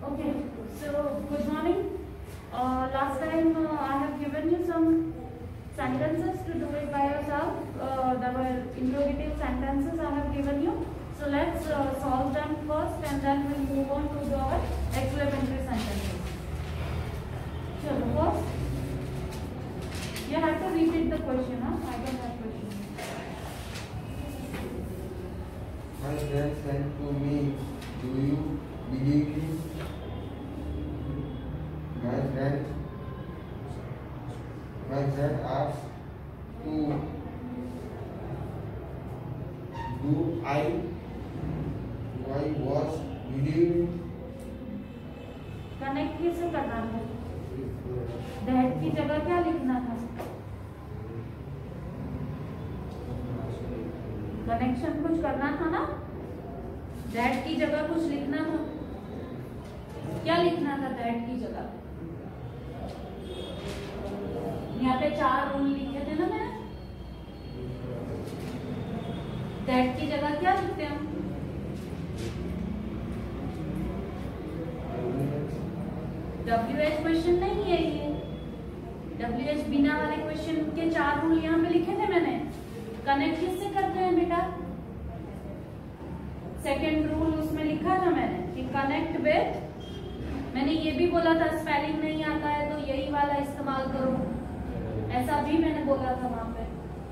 Okay, so good morning. Last time I have given you some sentences to do it by yourself. There were interrogative sentences I have given you. So let's solve them first and then we'll move on to our explanatory sentences. So first, you have to repeat the question. I don't have question. My friend said to me, do you believe me? My friend asked to do I was believing? Connect किससे करना था? That की जगह क्या लिखना था? Connection कुछ करना था ना? दैट की जगह कुछ लिखना था। क्या लिखना था दैट की जगह? यहाँ पे 4 रूल लिखे थे ना मैंने। दैट की जगह क्या लिखते हैं? WH क्वेश्चन नहीं है ये। WH बिना वाले क्वेश्चन के 4 रूल यहाँ पे लिखे थे मैंने। कनेक्ट किससे करते हैं बेटा? सेकेंड रूल उसमें लिखा था मैंने कि कनेक्ट विथ। मैंने ये भी बोला था स्पेलिंग नहीं आता है तो यही वाला इस्तेमाल करो, ऐसा भी मैंने बोला था वहां पे।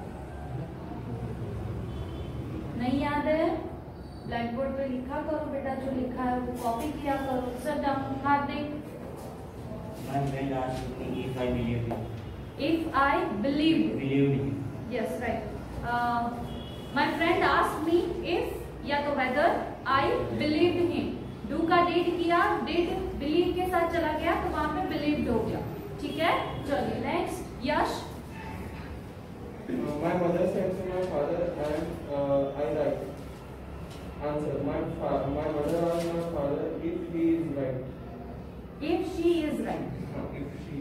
नहीं याद है? ब्लैक बोर्ड पे लिखा करो बेटा, जो लिखा है वो कॉपी किया करो। Sit down Hardik. My friend asked me if I believe you. If I believe. Believe you. Yes, right. My friend asked me if या तो whether I believed him. Do का did किया, did believe के साथ चला गया तो वहां पे believed हो गया। ठीक है, चलिए next. Yash. My mother said to my father and I right. Answer. My mother asked my father if he is right. If she is right. If she.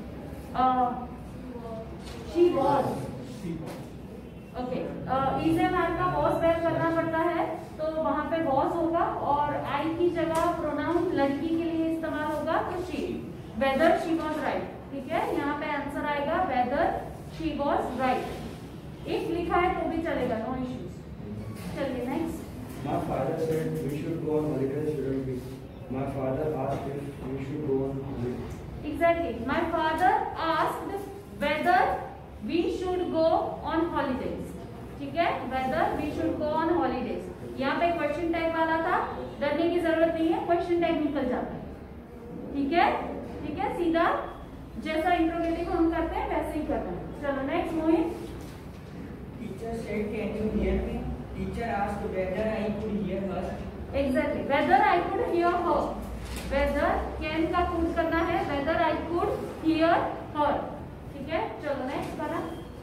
She was. She was. Okay, इसे verb का was वेयर करना पड़ता है तो वहां पे was होगा और आई की जगह प्रोनाउन लड़की के लिए इस्तेमाल होगा तो she. Whether she was right. ठीक है, यहाँ पे आंसर आएगा whether she was right. If लिखा है तो भी चलेगा, नो इश्यूज। चलिए next. My father said we should go on holiday, shouldn't we? My father asked if we should go on holiday. Exactly. My father asked whether we should go on holidays. ठीक है, whether we should go on holidays। यहाँ पे question tag वाला था, डरने की जरूरत नहीं है, क्वेश्चन टैग निकल जाता है। ठीक है, ठीक है, सीधा जैसा इंट्रोगेटिव हम करते हैं वैसे ही करना है। चलो next Mohit. Teacher said, "Can you hear me?" Teacher asked whether I could hear her. Exactly. Whether I could hear her. Whether can का पुट करना है, whether I could hear her. ठीक है, चलो नेक्स्ट करा।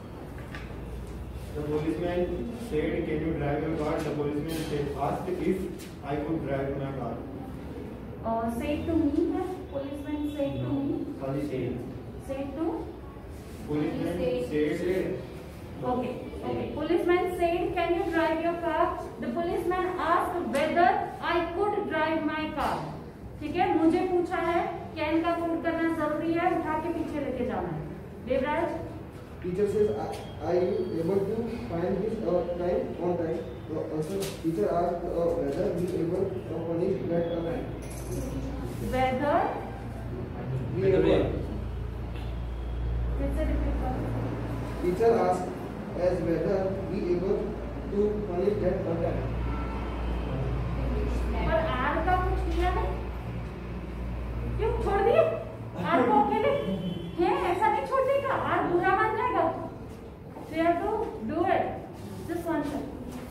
The policeman said, "Can you drive your car?" The policeman said, asked if I could drive my car. Said to me है, policeman said to me. Sorry, said. Said to. Policeman said. Okay. Okay. Policeman said, "Can you drive your car?" The policeman asked whether I could drive my car. ठीक है, मुझे पूछा है, can का put करना जरूरी है, उठा के पीछे लेके जाना है। Devraj. Teacher says, are you able to find this time on time? Also, teacher asked whether we able to finish that on time. Whether We able. फिर से रिपीट करो। Teacher asked as whether we able to finish that on time. पर R का कुछ किया नहीं, क्यों छोड़ दिए? आर को अकेले है, ऐसा नहीं छोड़ देगा, आर बुरा मान जाएगा। So you have to do it. Just one second.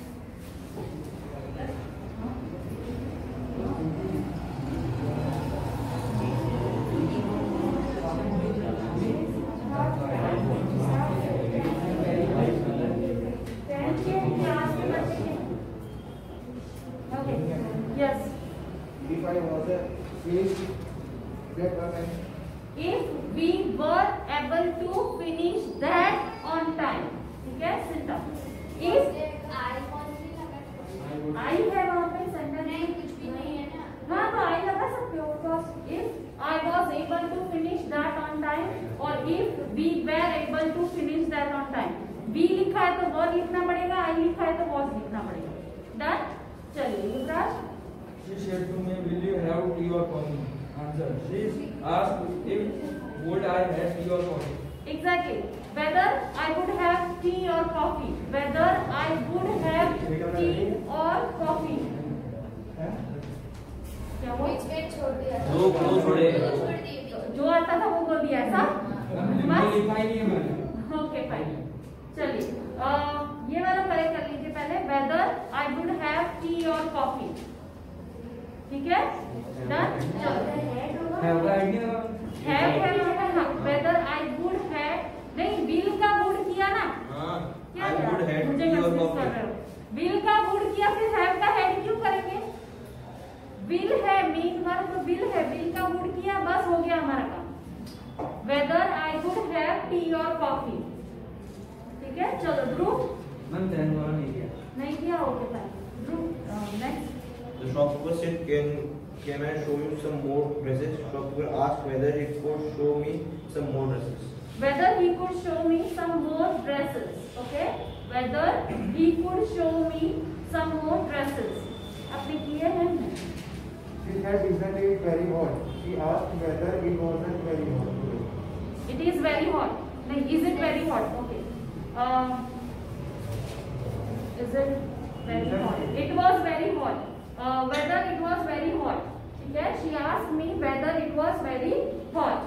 Okay. Yes. If I was finished that on time. If we were able to finish that on time. ठीक है, सिंटम। If आई है वहाँ पे सेंटेंस। नहीं, कुछ भी नहीं है ना। हाँ तो आई लगा सकते हो, तो है तो was लिखना पड़ेगा, I लिखा है तो was लिखना पड़ेगा। डन। चलिए युवराज। She said to me, "Will you have tea or coffee?" Answer: She asked if would I have tea or coffee. Exactly. Whether I would have tea or coffee. Whether I would have tea or coffee. क्या वो? छोड़ दिया था। दो छोड़े। छोड़ दिए। जो आता था वो बोल दिया ऐसा? बस? लिखा ही नहीं है मैंने। Okay fine. चलिए ये वाला करेक्ट कर लीजिए पहले। Whether I would have tea or coffee. ठीक है? Done. Have idea? Whether I would have, नहीं will का would किया ना? क्या I would have मुझे tea or confuse coffee. कर रहे हो। will का would किया फिर have का had क्यों करेंगे? will है मेन वर्ब तो will है, will का would किया बस हो गया हमारा काम। Whether I would have tea or coffee. ठीक है चलो ध्रुव। मैंने ध्यान वाला नहीं किया। नहीं किया okay fine. Dhruv next. The shopkeeper said, "Can I show you some more dresses?" Shopkeeper asked whether he could show me some more dresses. Whether he could show me some more dresses. Okay? Whether he could show me some more dresses. आपने किए हैं? She said, "Isn't it very hot?" She asked whether it wasn't very hot today. It is very hot. नहीं, is it very hot? Okay. Is it very hot? It was very hot. Whether it was very hot. ठीक है? She asked me whether it was very hot.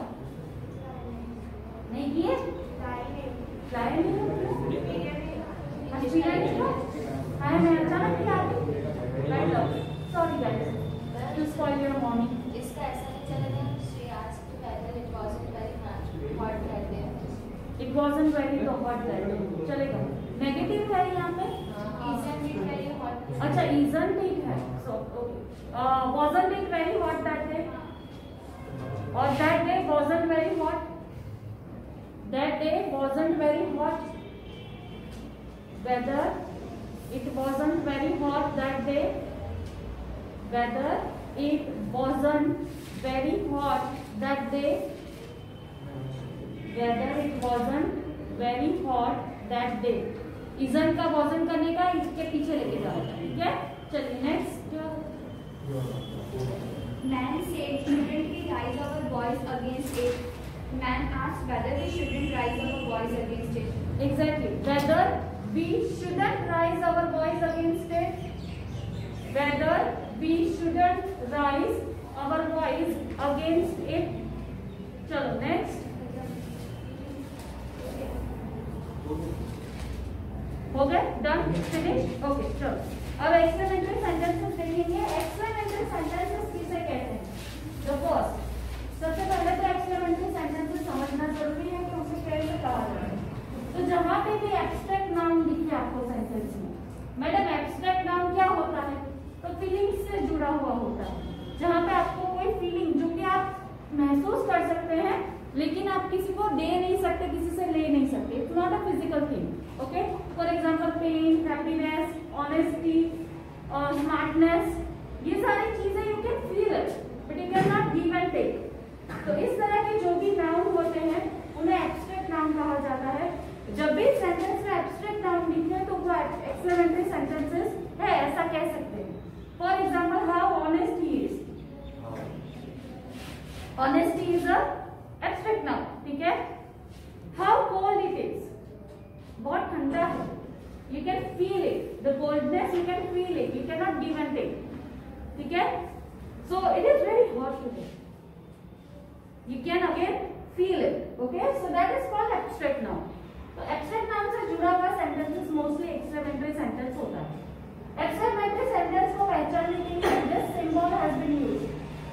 नहीं किए? Try नहीं। अच्छी line है? हाँ मैं अचानक किया आपने? Right up. Sorry guys. To spoil your morning. इसका ऐसा नहीं चलेगा। She asked whether it wasn't very hot that day. It wasn't very hot that day. चलेगा। Negative है यहाँ पे? Isn't it very hot? अच्छा isn't it है so okay wasn't it very hot that day or that day wasn't very hot whether it wasn't very hot that day whether it wasn't very hot that day whether it wasn't very hot that day isn't का wasn't करने का इसके पीछे लेके जाओ ठीक है चलिए next Man said, "Shouldn't we rise our voice against it?" Man asked whether we shouldn't rise our voice against it. Exactly. Whether we shouldn't rise our voice against it. Whether we shouldn't rise our voice against it. चलो next. हो गए done finish okay चलो अब explanatory sentences देखेंगे explanatory sentences किसे कहते हैं the first सबसे पहले तो एक्सप्लेनेटरी सेंटेंसेस समझना जरूरी है कि उसे कैसे कहा जाए तो जहां पे भी एब्स्ट्रैक्ट नाउन दिखे आपको सेंटेंस में मैडम एब्स्ट्रैक्ट नाउन क्या होता है तो फीलिंग्स से जुड़ा हुआ होता है जहां पे आपको कोई फीलिंग जो कि आप महसूस कर सकते हैं लेकिन आप किसी को दे नहीं सकते किसी से ले नहीं सकते it's not a physical thing okay for example pain happiness honesty और स्मार्टनेस ये सारी चीजें you can feel it but you can not give and take तो इस तरह के जो भी नाउन होते हैं उन्हें एब्स्ट्रैक्ट नाउन कहा जाता है जब भी सेंटेंस में एब्स्ट्रैक्ट नाउन दिखे तो वो एक्सक्लेमेटरी सेंटेंसेस है ऐसा कह सकते हैं for example how honest he is honesty is a abstract noun ठीक है हाउ कोल्ड इट इज बहुत ठंडा है you can feel it the coldness you can feel it you can not give and take ठीक है so it is very hot today you can again feel it okay so that is called abstract noun तो abstract noun से जुड़ा हुआ sentences mostly exclamatory sentence होता है exclamatory sentence को पहचानने के लिए this symbol has been used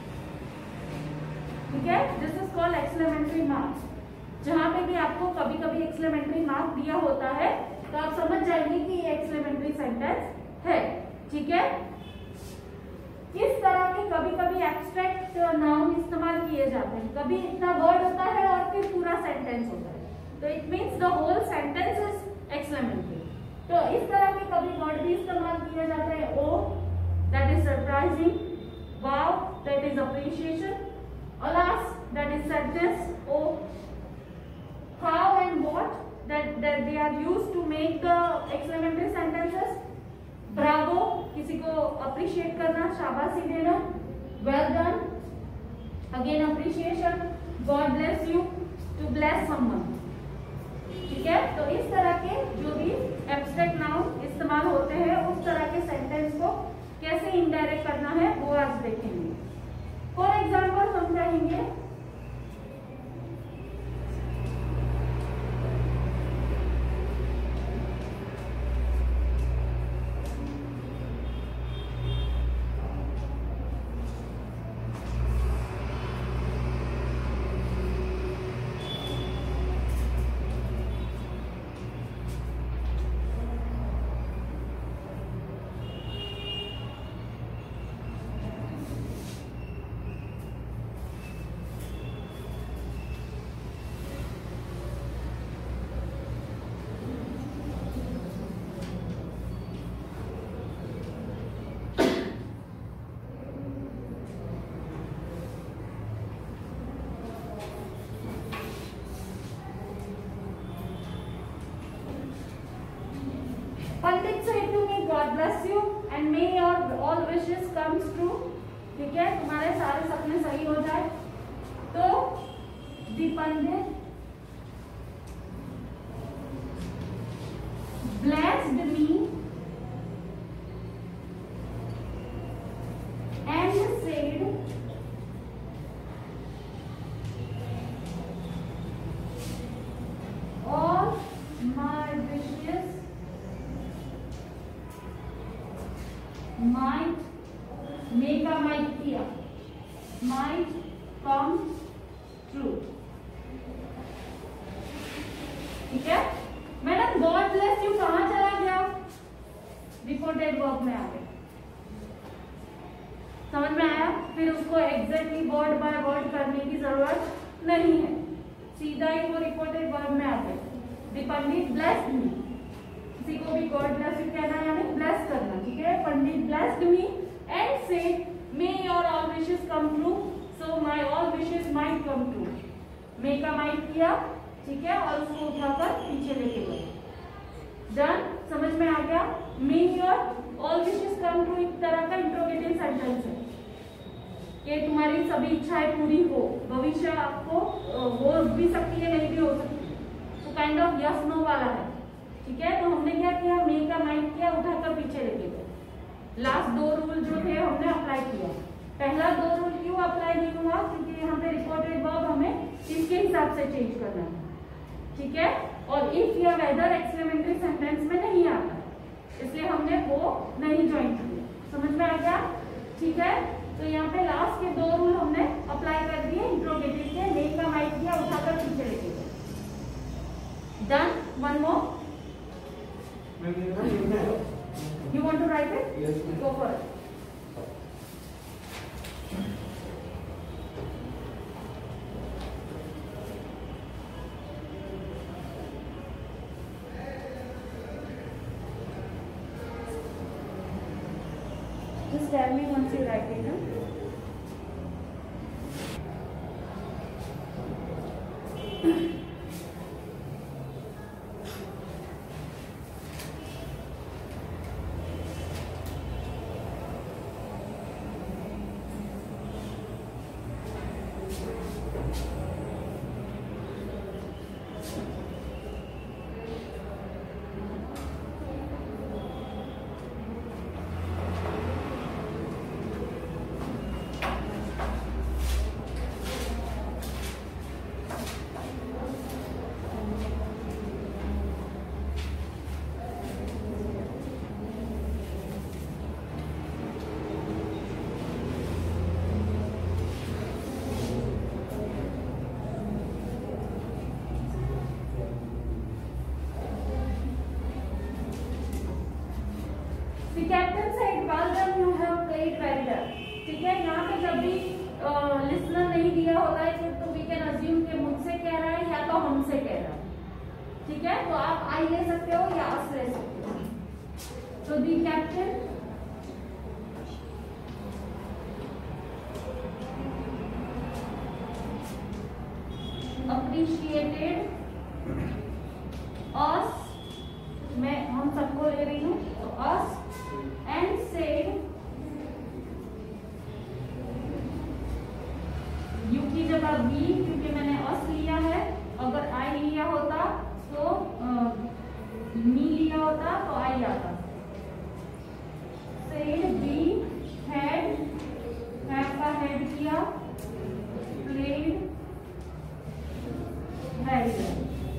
ठीक है this is called exclamatory mark जहां पे भी आपको कभी कभी एक्सक्लेमेटरी मार्क दिया होता है तो आप समझ जाएंगे कि ये एक्सक्लेमेटरी सेंटेंस है ठीक है किस तरह के कभी कभी एब्स्ट्रैक्ट नाउन इस्तेमाल किए जाते हैं कभी इतना वर्ड होता है और फिर पूरा सेंटेंस होता है तो it means the whole sentence is exclamatory तो इस तरह के कभी वर्ड भी इस्तेमाल किए जाते हैं oh that is surprising wow that is appreciation alas that is sadness oh how and what that they are used to make the exclamatory sentences. Bravo, किसी को appreciate करना, शाबाशी देना, well done, again appreciation, God bless you, to bless someone. ठीक है, तो इस तरह के जो भी एब्स्ट्रैक्ट नाउन इस्तेमाल होते हैं उस तरह के सेंटेंस को कैसे इनडायरेक्ट करना है वो आज देखेंगे. फॉर एग्जाम्पल हम कहेंगे Pandit said to me, God bless you and may your all wishes comes true. ठीक है, तुम्हारे सारे सपने सही हो जाए. तो the Pandit blessed me and said all my wishes might make a might किया might come true. ठीक है मैडम, गॉड ब्लेस यू कहाँ चला गया? रिपोर्टेड वर्ब में आ गया. समझ में आया? फिर उसको एग्जैक्टली वर्ड बाय वर्ड करने की जरूरत नहीं है, सीधा ही वो रिपोर्टेड वर्ब में आ गया. द पंडित ब्लेस्ड मी, किसी को भी गॉड ब्लेस यू कहना है यानी ब्लेस करना. ठीक है, pandit blessed me and said may your all wishes come true, so my all wishes might come true. May का माइट किया, ठीक है, और उसको उठाकर पीछे लेके गए. डन, समझ में आ गया? May your all wishes come true एक तरह का इंट्रोगेटिव सेंटेंस है कि तुम्हारी सभी इच्छाएं पूरी हो. भविष्य आपको हो भी सकती है, नहीं भी हो सकती, तो काइंड ऑफ यस नो वाला है. ठीक है, तो हमने क्या किया, मे का माइट किया, उठाकर पीछे लेके गए. लास्ट दो रूल जो थे हमने अप्लाई किया. पहला दो रूल क्यों अप्लाई नहीं हुआ? क्योंकि यहाँ पे रिपोर्टेड वर्ब हमें इसके हिसाब से चेंज करना है. ठीक है, और इफ या वेदर एक्सक्लेमेटरी सेंटेंस में नहीं आता, इसलिए हमने वो नहीं ज्वाइन किया. समझ में आ गया? ठीक है, तो यहाँ पे लास्ट के दो रूल हमने अप्लाई कर दिए इंट्रोगेटिव के. मे का माइट किया, उठाकर पीछे लेके गए. Done. One more. You want to write it? Yes. Go for it. Just tell me once you write it. The captain said, well done, you have played very well. ठीक है, यहाँ पे जब भी लिसनर नहीं दिया होता है तो वी कैन अज्यूम कि मुझसे कह रहा है या तो हमसे कह रहा है. ठीक है, तो आप आई ले सकते हो या अस ले सकते हो. तो दी कैप्टन appreciated आएगा बी, क्योंकि मैंने अस लिया है। अगर आई लिया होता तो मी लिया होता तो आई आता। सेड बी हैड, हैव का हेड किया, प्लेड वेरी वेल।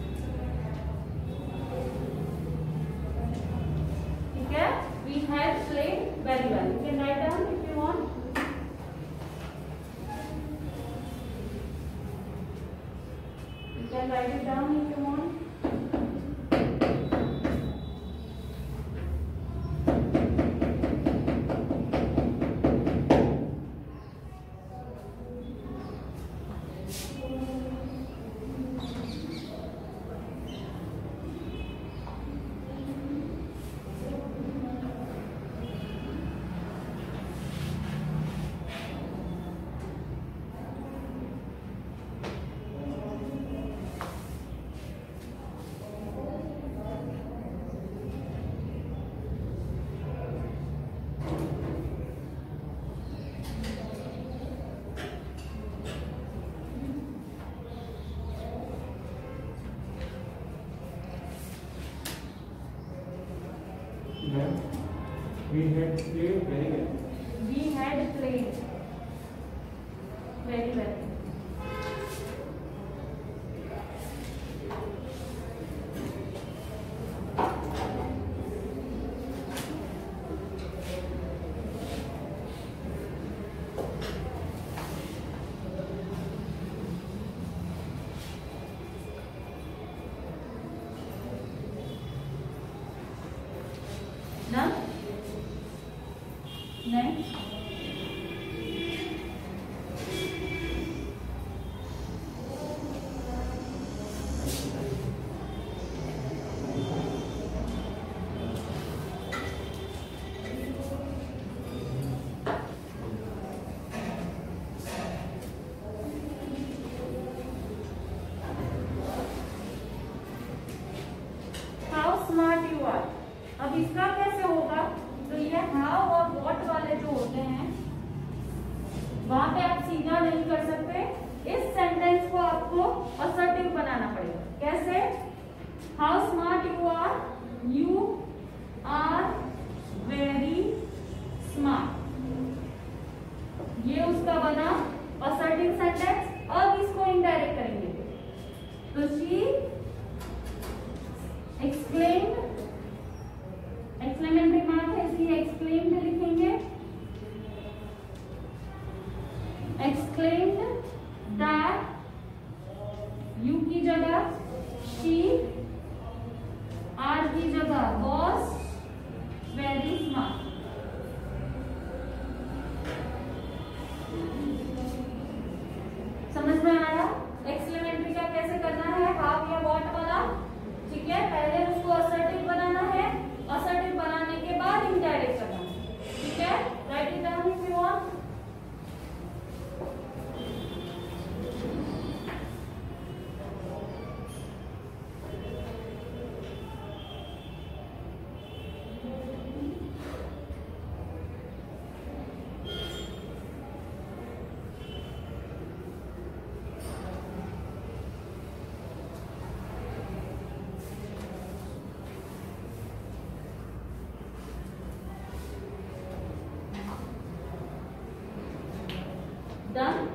ठीक है, we had played very well. You can write down if you want. You can write it down if you want. We had played very well. We had played very well. Done? Next. How smart you are. अब इसका कैसे होगा? तो ये how और what वाले जो होते हैं वहां पे आप सीधा नहीं कर सकते। इस सेंटेंस को आपको असर्टिव बनाना पड़ेगा। कैसे? How smart you are, you are very smart. ये उसका बना असर्टिव सेंटेंस। अब इसको इनडायरेक्ट करेंगे तो शी एक्सप्लेन्ड, एक्सक्लेमेटरी मार्क है इसलिए एक्सप्लेन्ड लिखेंगे। एक्सक्लेम्ड दैट, यू की जगह शी, आर की जगह वॉज वेरी स्मार्ट। समझ में आया? एक्सक्लेमेटरी का कैसे करना है, हाउ या व्हाट वाला। ठीक है, पहले उसको असर्टिव बनाना है, असर्टिव बनाने के बाद इनडायरेक्ट करना है। ठीक है, write it down if you want. Done?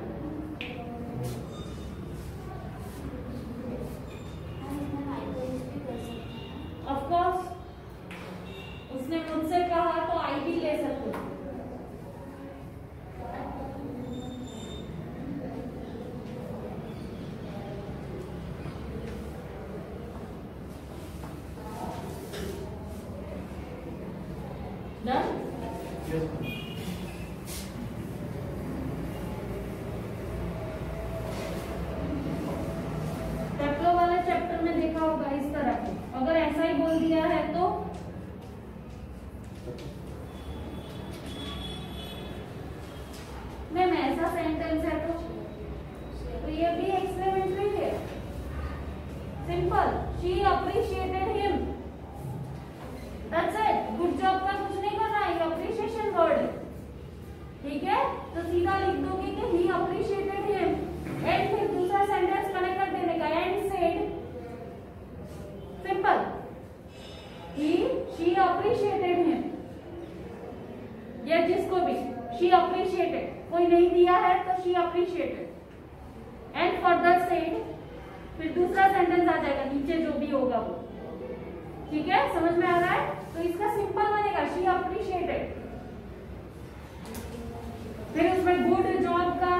Of course, उसने मुझसे कहा तो आई भी ले सकते हो। Done? टेप्लो वाले चैप्टर में देखा होगा इस तरह। अगर ऐसा ही बोल दिया है तो मैम ऐसा सेंटेंस है तो ये भी एक्सक्लेमेटरी है। Simple, she appreciated him, that's it. Good job का कुछ नहीं करना है, अप्रिशिएशन वर्ड है। ठीक है, तो सीधा लिख दोगे कि he appreciated him and she appreciated, कोई नहीं दिया है तो she appreciated. And further said, फिर दूसरा सेंटेंस आ जाएगा नीचे जो भी होगा वो, ठीक है, समझ में आ रहा है? तो इसका सिंपल बनेगा शी अप्रिशिएटेड। फिर उसमें गुड जॉब का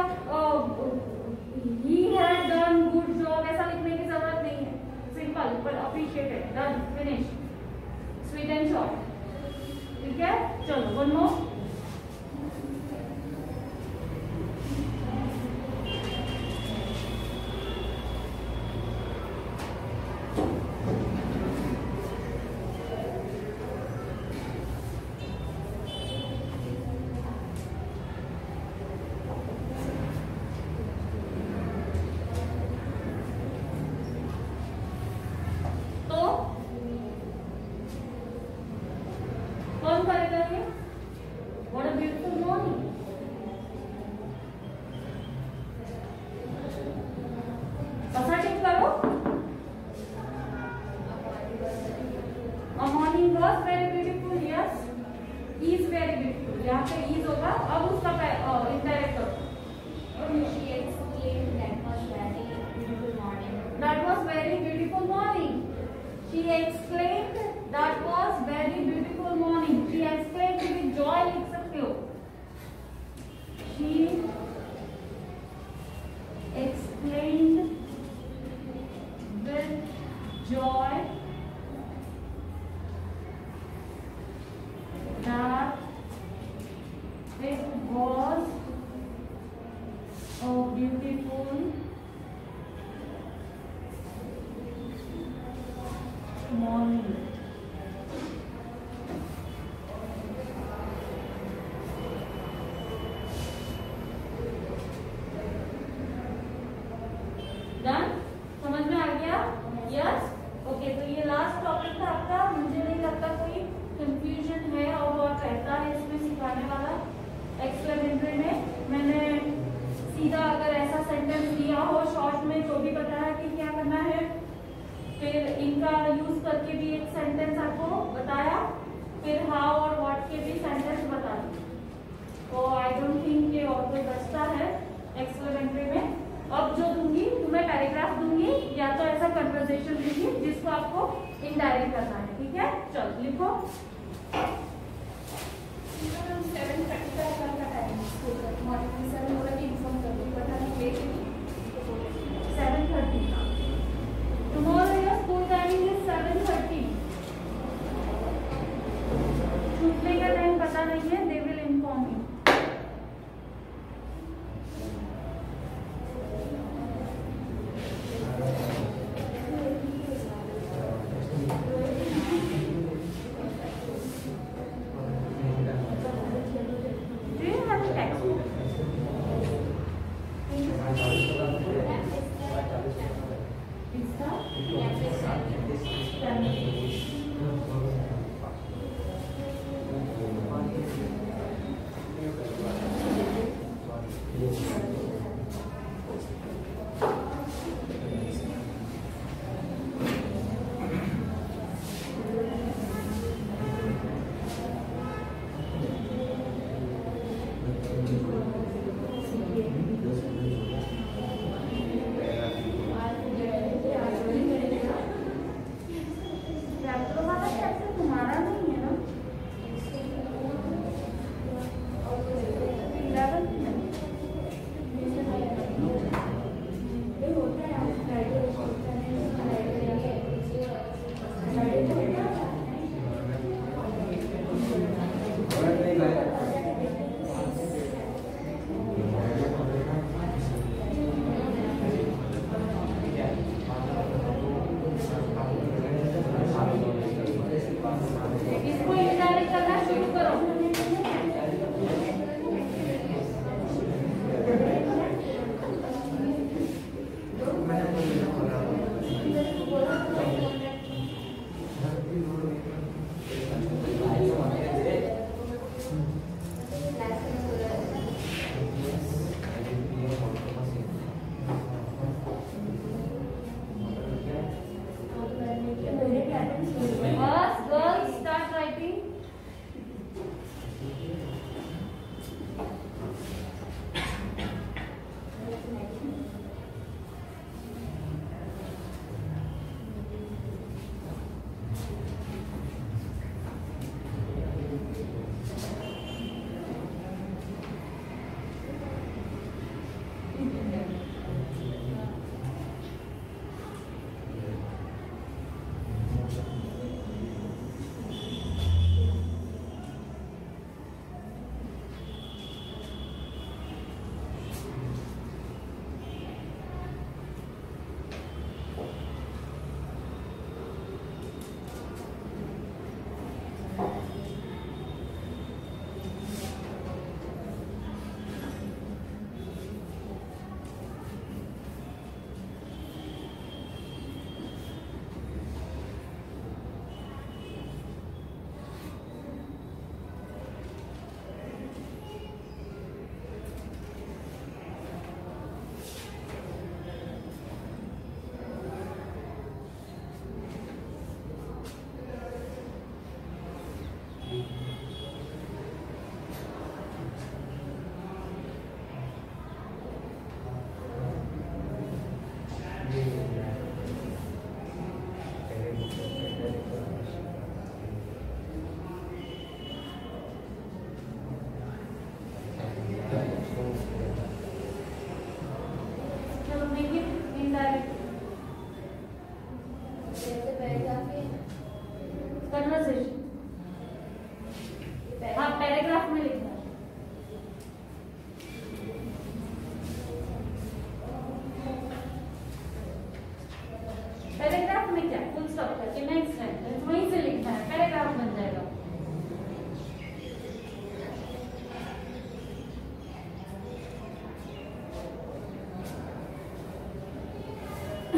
he had done good job ऐसा लिखने की जरूरत नहीं है, सिंपल पर appreciated, done, finish, sweet and short, ठीक है। चलो वन मोर। कौन करेगा ये? What a beautiful morning. Assertive करो। A morning was very beautiful. Yes, is very beautiful. यहाँ पे is होगा, अब उसका indirect करो। She exclaimed, that was very beautiful morning. That was very beautiful morning. She exclaimed, that was very beautiful morning. She exclaimed with joy, लिख सकते हो। She exclaimed with joy that it was a beautiful morning. Done, समझ में आ गया? Yes, okay. तो ये last topic था आपका। मुझे नहीं लगता कोई कंफ्यूजन है और बहुत रहता है इसमें सिखाने वाला। एक्सप्लेनेटरी में मैंने सीधा अगर ऐसा सेंटेंस दिया हो शॉर्ट में जो भी बताया कि क्या करना है, फिर इनका यूज करके भी एक सेंटेंस आपको बताया, फिर हाउ और व्हाट के भी सेंटेंस बता दिए। तो आई डोंट थिंक ये और कोई बचता है एक्सप्लेनेटरी में। अब जो दूंगी तुम्हें पैराग्राफ दूंगी या तो ऐसा कन्वर्सेशन दूंगी जिसको आपको इनडायरेक्ट करना है, ठीक है। चलो लिखो। 7:30 का टाइम स्कूल का, मॉर्निंग में 7 बोला कि इन्फॉर्म कर दूँ, बट हम लेट नहीं 7:30 का। Tomorrow your school timing is 7:30. छूटने का टाइम पता नहीं है, they will inform you.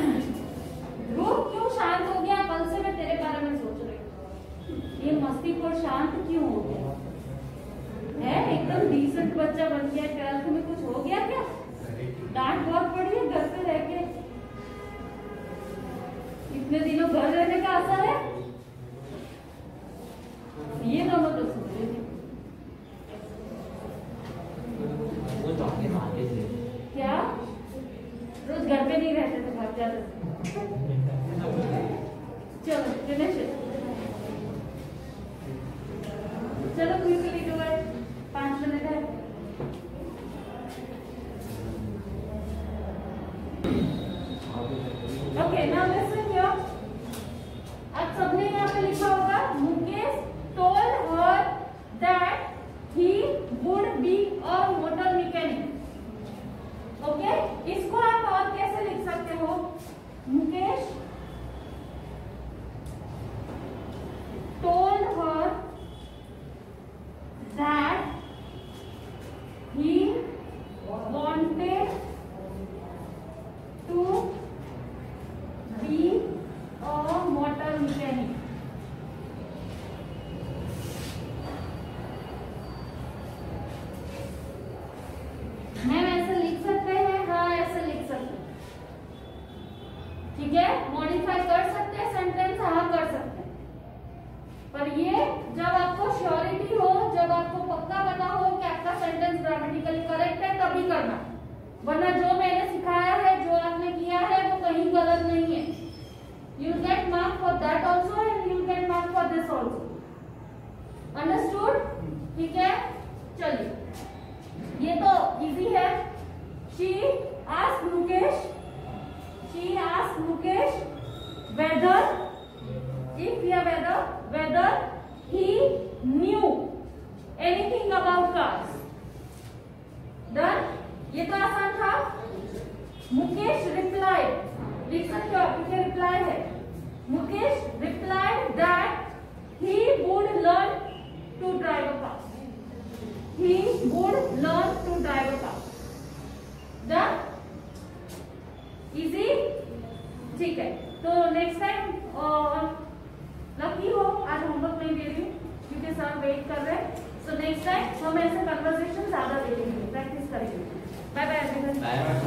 ध्रुव क्यों शांत हो गया? कल से मैं तेरे बारे में सोच रही हूँ। ये मस्तीखोर शांत क्यों हो गया है? एकदम डिसेंट बच्चा बन गया। 12th में कुछ हो गया क्या? डांट बहुत पड़ी है घर पे रह के। इतने दिनों घर रहने का असर है। ये दोनों तो सुन रहे थे। वो तो आगे मारते थे। क्या रोज घर पे नहीं रहते थे, भाग जाते थे। चलो फिनिश इट। चलो क्विकली डू इट। 5 मिनट है। Okay now listen here. अब सबने यहाँ पे लिखा होगा Mukesh told her that he would be a motor mechanic. Okay इसको आप और कैसे लिख सकते हो? Mukesh told her that he wanted to be a motor mechanic. Ma'am ऐसे लिख सकते हैं? हाँ ऐसे लिख सकते हैं। ठीक है, मॉडिफाई कर सकते हैं सेंटेंस। हाँ कर सकते हैं, पर ये जब आपको श्योरिटी हो, जब आपको पक्का पता हो कि आपका सेंटेंस ग्रामेटिकली करेक्ट है तभी करना, वरना जो मैंने सिखाया है, जो आपने किया है वो कहीं गलत नहीं है। You get mark for that also and you get mark for this also. Understood? ठीक है, चलिए ये तो इजी है। She asked Mukesh whether he knew anything about cars. Done? ये तो आसान था। मुकेश replied, लिख सकते हो आप, ये रिप्लाई है। Mukesh replied that he would learn to drive a car. He would learn to drive a car. Done? Easy? ठीक है, तो नेक्स्ट टाइम लकी हो, आज होमवर्क नहीं दे रही हूँ क्योंकि सर वेट कर रहे हैं। सो नेक्स्ट टाइम हम ऐसे कन्वर्सेशन ज्यादा दे देंगे, प्रैक्टिस करेंगे। Bye bye everyone.